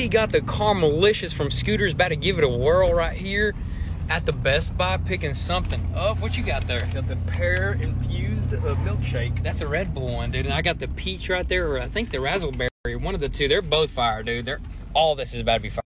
buddy got the Caramelicious from Scooter's, about to give it a whirl right here at the Best Buy, picking something up. What you got there? Got the pear infused milkshake. That's a Red Bull one, dude. And I got the peach right there, or I think the razzleberry, one of the two. They're both fire, dude. All this is about to be fire.